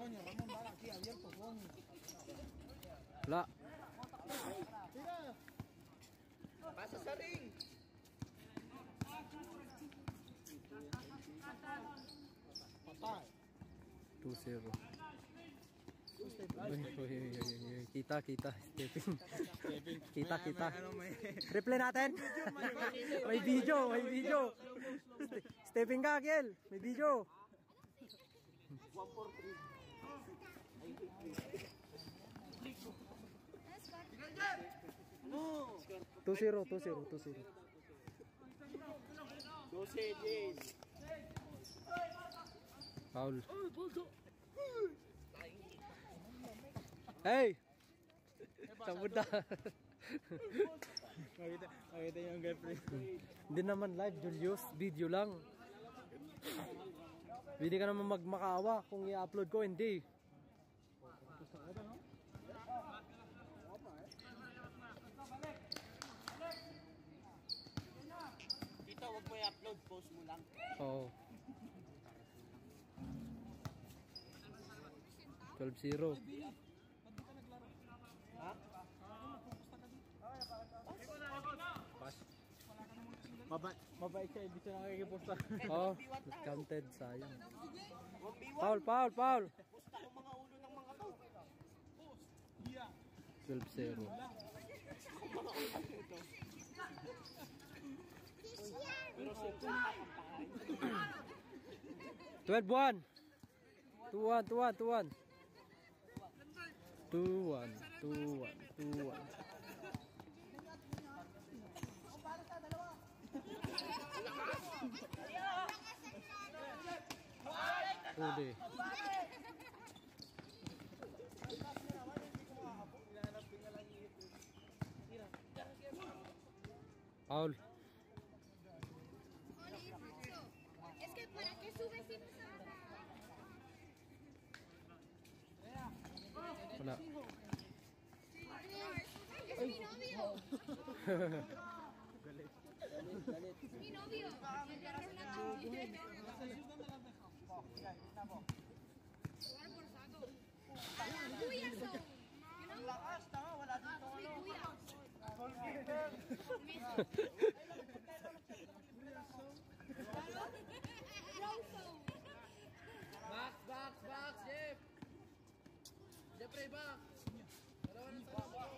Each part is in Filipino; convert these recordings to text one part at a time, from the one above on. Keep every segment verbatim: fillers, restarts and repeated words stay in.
Coño, Ramón, va aquí abierto, coño. Wala. Tira. Pasa sa ring. Patay. two zero. Kita, kita. Stepping. Kita, kita. Replay natin. May video, may video. Stepping ka, Kiel. May video. one four three. two zero, two zero, two zero. Foul. Hey! Sabod na. Makita, makita yung girlfriend. Hindi naman live, Julius. Video lang. Hindi ka naman magmakaawa kung i-upload ko, hindi. Dito, wag mo i-upload, post mo lang. Oo. twelve zero. Ha? Pass. Mabait, mabait siya, hindi siya nakikiposta. Oh, counted, sayang. Foul, foul, foul. Pusta ko mga ulo ng mga to. twelve zero. Pero siya twelve one. two one, two one, two one. two one, two one, two one. Uli. Paul. Es que para qué subes sin Wala. Es mi novio. Es mi novio. Jugar por saco. Kuya so. lakas, tama, wala dito ano. Box, box, box, Jeff. Jeffrey, box. Dalawa na sa box.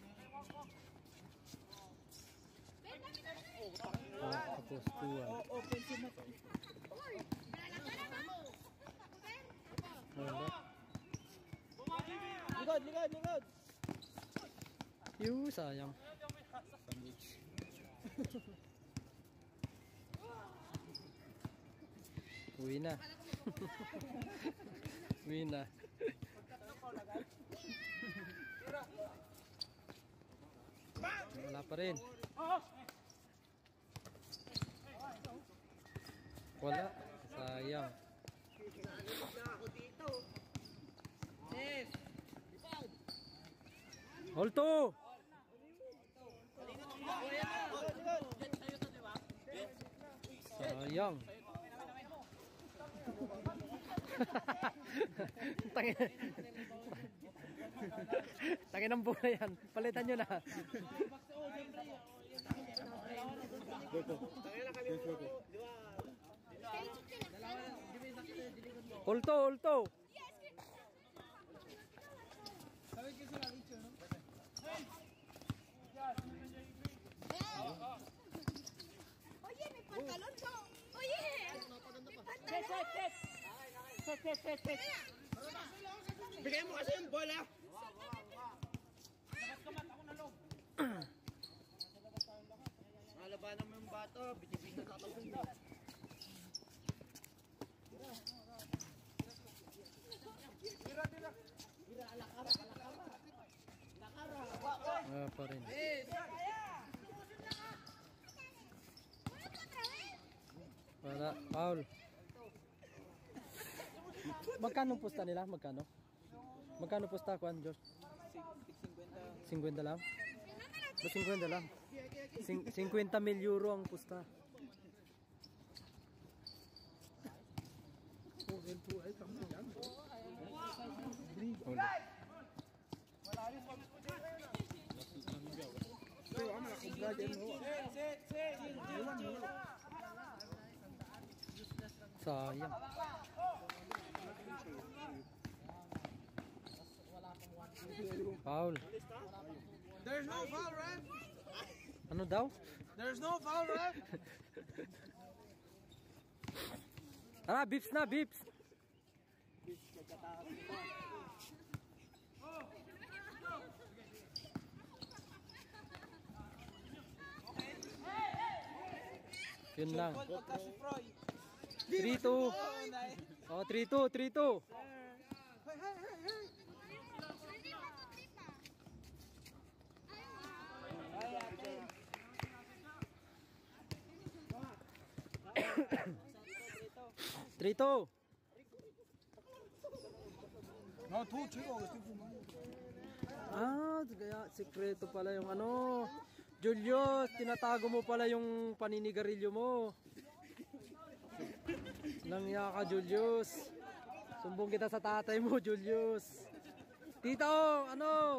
Oh, tapos tuwan. Open siya na. Wala. Ligod, ligod, ligod. Yung sayang. Uwi na. Uwi na. Wala pa rin. Wala. Sayang. Yes. Holto! Sayang. Tangin. Tangin ng bola yan. Palitan nyo na. Holto, holto. Oye, mi pantalón no. Oye, mi pantalón. Set, set, set, set. Bigay mo kasi yung bola. Nalabanan mo yung bato, bitibig na tatawin na. Tira, tira. Tira, alakara, alakara. Alakara. Wala pa rin. Wala. Paul. Magkano pusta nila? Magkano? Magkano pusta kuan, George? fifty lang? Ba fifty lang? fifty mil euro ang pusta. Oh, L two ay tama yan. Sayang. Foul. There's no foul, ref. Ano daw? There's no foul, ref. Tara, bips na, bips. Yun lang. three two. Oh, three two, three two. three two. No, two, chico. Ah, kaya sikreto pala yung ano. Julius, tinatago mo pala yung paninigarilyo mo. Langya ka, Julius. Sumbong kita sa tatay mo, Julius. Tito, ano?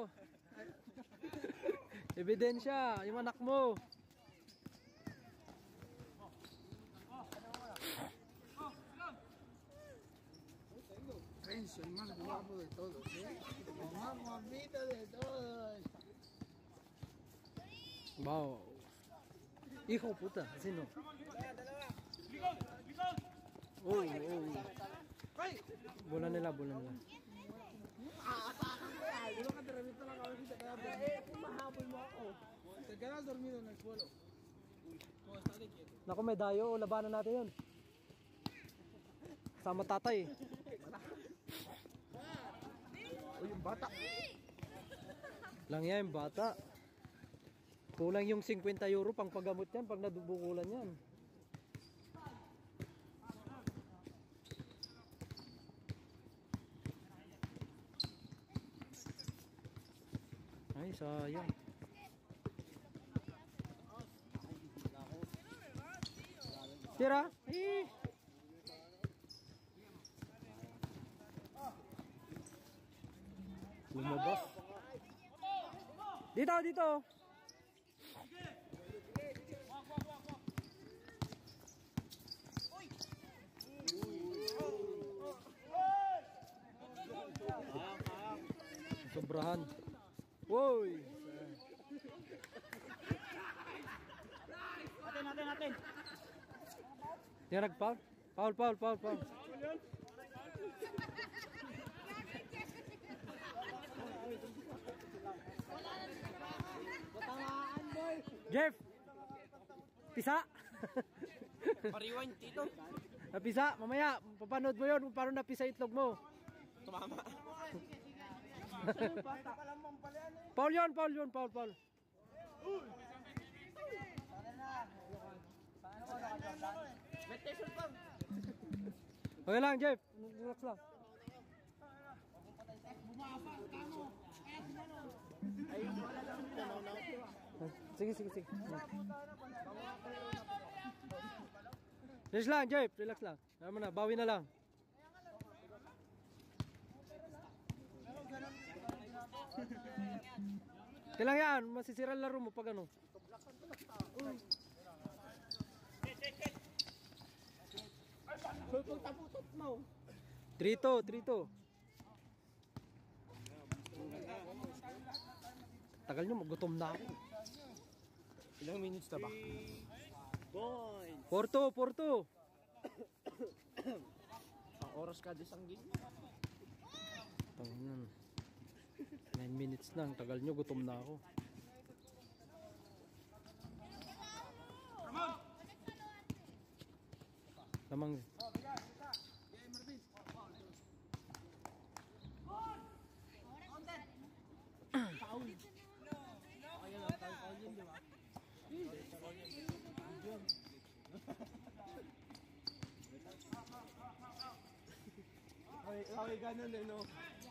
Ebidensya, yung anak mo. Renzo, el más guapo de todos, ¿eh? El más guapito de todos. Wow. Hijo puta, sino? Oh, oh. Bola nila, bola nila. Te quedas dormido en el suelo. Naku, may dayo. Labanan natin yun. Kasama tatay. Uy, yung bata. Lang yan, bata. Kulang yung fifty euro pang paggamot yan pag nadubukulan yan. Ay, sayang. Tira. Eh. Lumabas. Dito, dito. Sobrahan. Woy. Natin, natin, natin. Yan nag-foul. Foul, foul, foul, foul. Jeff. Pisa. Pariwan, tito. Napisa, mamaya papanood mo 'yon kung paano napisa itlog mo. Tumama. Foul 'yon, foul 'yon, foul, foul. Meditation pa. Okay lang, Jeff. Relax lang. Sige, sige, sige. Relax lang, Jeff. Relax lang. Alam mo na, bawi na lang. Kailang yan, masisira ang laro mo pag ano. three two, three two. Tagal nyo, magutom na ako. Ilang minutes na ba? four two, four two. Ang oras ka isang gig. Tangan. nine minutes na, ang tagal nyo, gutom na ako. Lamang. Ay, ay, ganun din, no?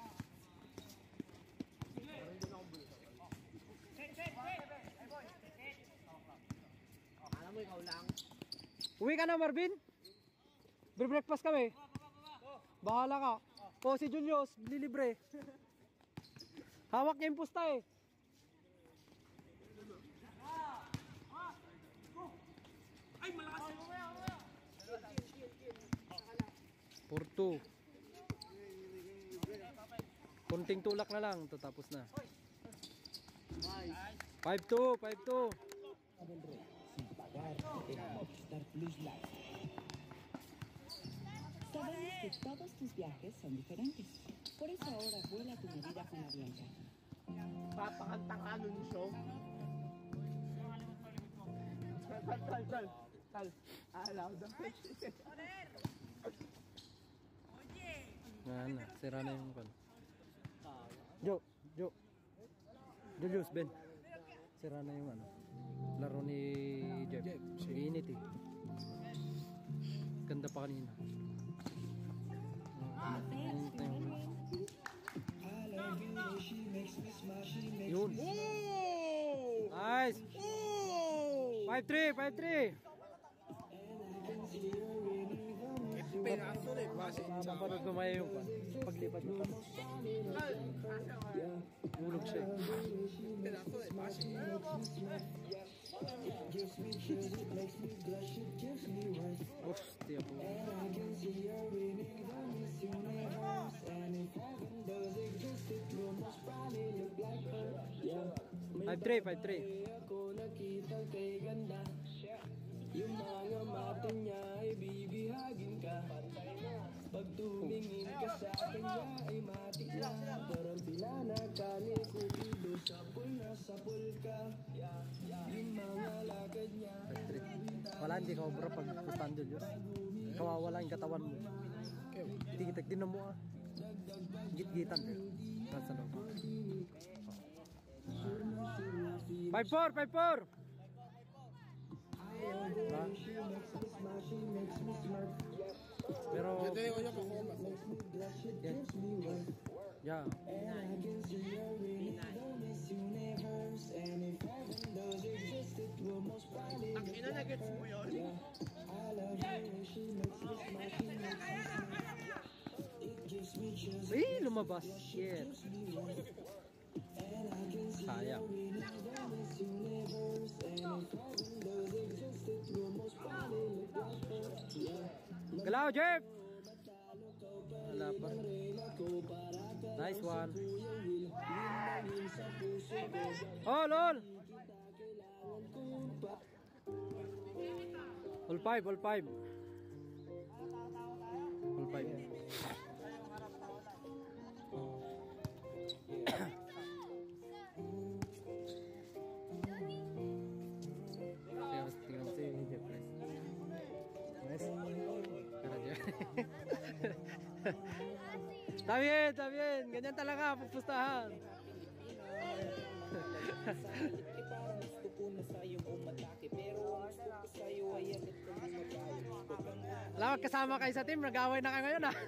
Alam mo, ikaw lang. Uwi ka na, Marvin? Bre-breakfast kami. Bahala ka. O si Julius, lilibre. Hawak niya yung pusta eh. four two. Kunting tulak na lang, tatapos na. five two, five two. Sabemos que todos tus viajes son diferentes. Por eso ahora vuela a tu medida con Avianca. Papakanta ka nun show. Tal, tal, tal, tal. Tal. Alaw daw. Nga na, sira na yung pan. Jo, Jo. Julius, Ben. Sira na yung ano. Laro ni Jeff. Init eh. Ganda pa kanina. Init na yung... Yun. Nice. five three, five three. Pedazo de pase, Mapapanood ko maya yung pan. Paglipat yung pan. Ulog siya eh. Pedazo de pase. Hostia po. five three, five three. Yung mga mata niya ay bibihagin ka. Pag tumingin ka sa kanya ay matik na. Parang pinanag ka ni Cupido. Sapul na sapul ka. Yung mga lakad niya Wala, hindi ka obra pag pustahan doon yun. Kawawala yung katawan mo. Tigitak din na mo ah. Git-gitan eh. Nasa loob. five four, five four. Diba? Pero yeah. Ang ina na gets mo yun. Eh, lumabas. Shit. Sayang. Galaw, Jeff! Wala pa. Nice one. Oh, lol! All five, all five. All five. Tingnan mo si Jeff, guys. Nice. Kara Jeff. Está bien, está bien. Ganyan talaga, pupustahan. parang gusto ko na sa'yo umatake. Pero ang gusto ko sa'yo ay agad kang lumagayo. Lawag kasama kayo sa team, nag-away na kayo ngayon ah.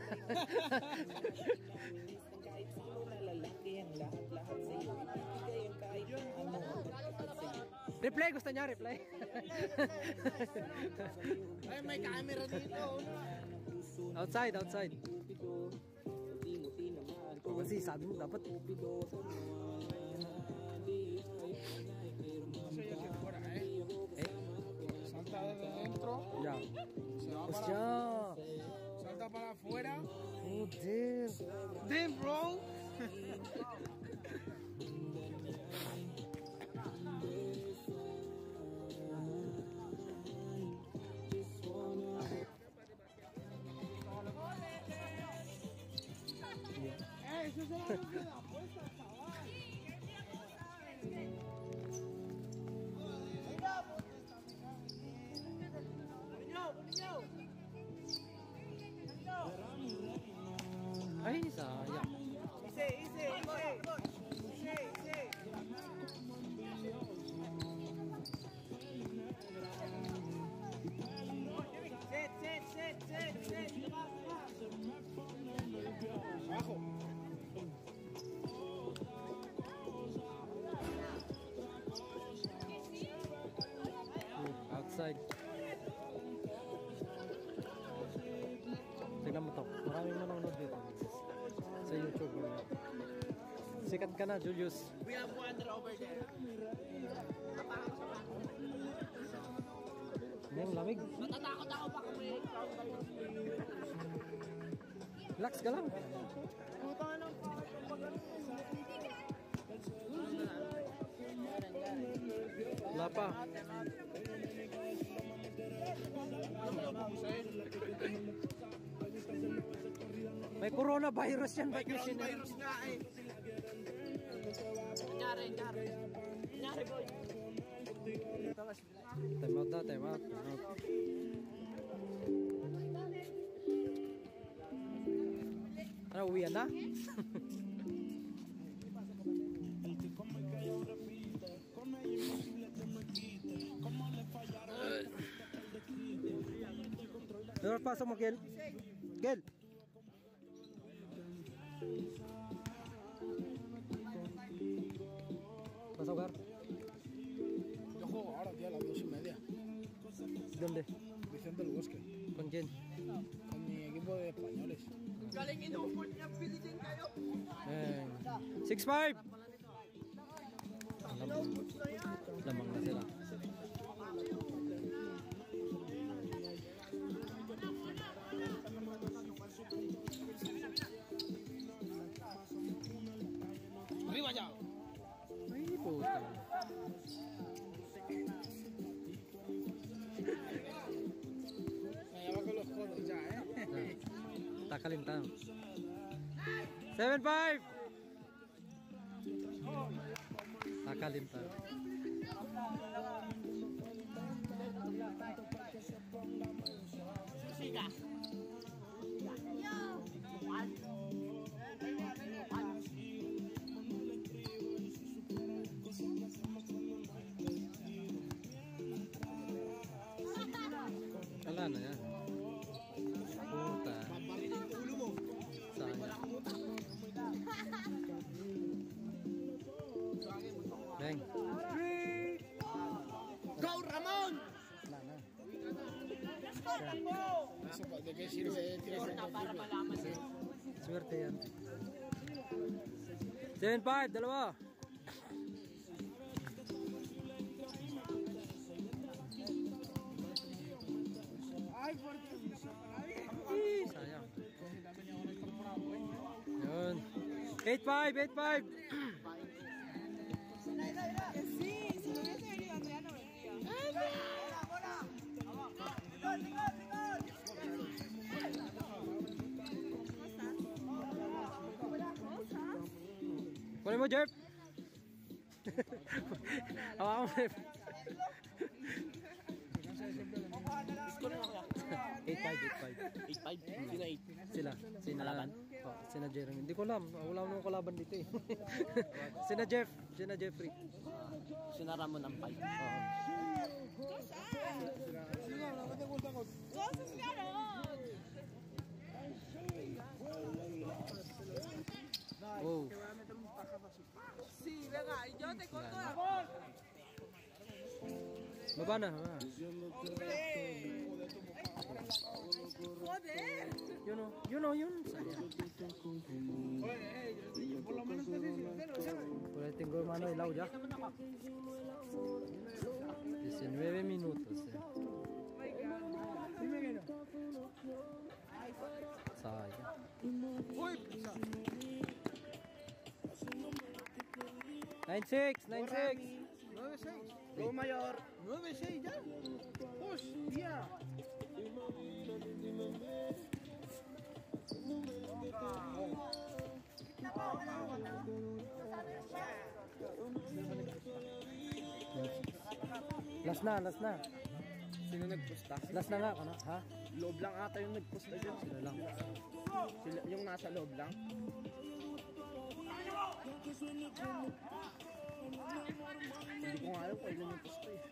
Kahit sino na lalaki ang lahat-lahat sa'yo. Ibibigay ang kahit ano ang pagkakat sa'yo. Replay, gusto niya, replay. Ay, may camera dito. Outside, outside. Cupido, ulti-muti naman. Kasi sabi mo dapat. Cupido, sa mga di ay ay pero Eh, Salta desde dentro. ya. Se va para, Hostia. salta para afuera. Joder. Damn, bro. Eh, eso se va a la puesta, chaval. Ay, sayang. Ise, ise, ise. Ise, ise. Set, set, set, set, set. Abajo. Outside. Tignan mo to. Maraming manonood dito. Sa YouTube. Sikat ka na, Julius. We have one over there. Yung lamig. Natatakot ako baka may crowd kayo. Relax ka lang. Wala pa. May coronavirus yan. Ba't yung sinira? Virus nga eh. Nyari, nyari. Nyari, boy. Time out na, time out. Time out. Ano, uwian na? Pero pasok mo, Gel. Gel. Pasok, Gar. Yo juego ahora, tío, a las dos y media. ¿Dónde? Vicente del Bosque. ¿Con quién? Con mi equipo de españoles. Galing inupol niya, pili din kayo. Eh, six five. Lamang na sila. ¡Arriba ya! Ay, puta. Me lleva con los codos ya, ¿eh? Está calentado. seven five. Está calentado. Siga. Wala na yan. Puta. Sayang. Bang. Go, Ramon! Wala na. Eso, ¿de qué sirve tirar Na para malaman eh. Swerte yan. seven five, dalawa. Ih, sayang. Yun. eight five, eight five. Sí, si no hubiese venido Andrea no vendría. Kunin mo, Jeff. Hawakan mo, Jeff. eight five, eight five. eight five? Sino eight? Sila, sina oh, sina Jeremy. Hindi ko alam, wala nang kalaban dito eh. Sina Jeff, sina Jeffrey. Sina Ramon ang five. Oo. Entonces, claro. Oh. Sí, venga, y yo te corto la Baba na, baba. Joder. Yun o, yun o, yun. Sayang. Por lo menos te soy sincero, ya. Por el tengo mano hilaw ya. diecinueve minutos. Eh. Dime que no. Sayang. Uy, pisa. nine six, nine six. nueve seis. Go mayor. nueve seis ya. Hostia. Last na, last na. Sino nagpusta? Last na nga, ano? Ha? Loob lang ata yung nagpusta dyan. Sila lang. Sila, yung nasa loob lang. Hindi ko nga alam kung ilan yung pusta eh.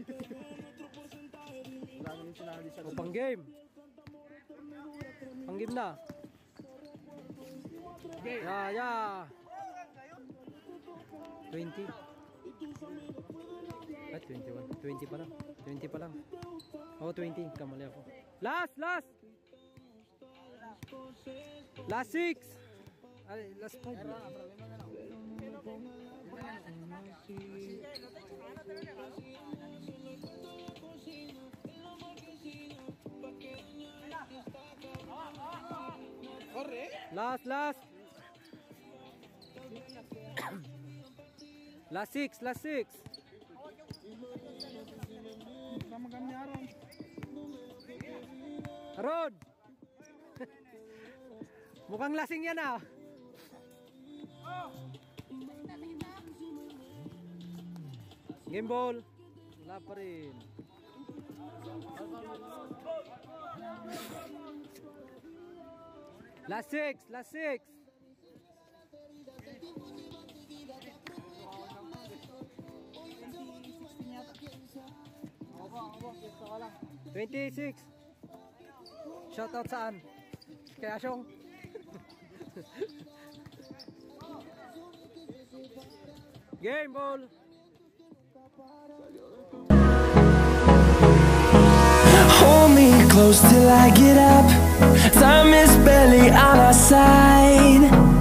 Wala naman sinabi sa O, pang game. Pang game na. Yeah, yeah. twenty. Ay, twenty-one. twenty pa lang. twenty pa lang. Oh, twenty. Kamali ako. Last, last. Last six. Ay, last five. Last, last. Last six, last six. Aron. Mukhang lasing yan ah. Game ball. Wala pa rin. Last six, last six. twenty-six. Shoutout saan? Kay Asyong. Game ball. Hold me close till I get up. Time is barely on our side.